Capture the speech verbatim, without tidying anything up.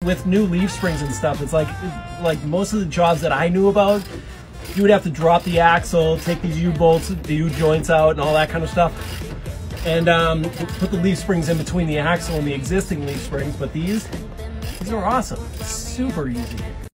with new leaf springs and stuff, it's like like most of the jobs that I knew about, you would have to drop the axle, take these U-bolts, the U-joints out and all that kind of stuff, and um, put the leaf springs in between the axle and the existing leaf springs. But these, these are awesome. Super easy.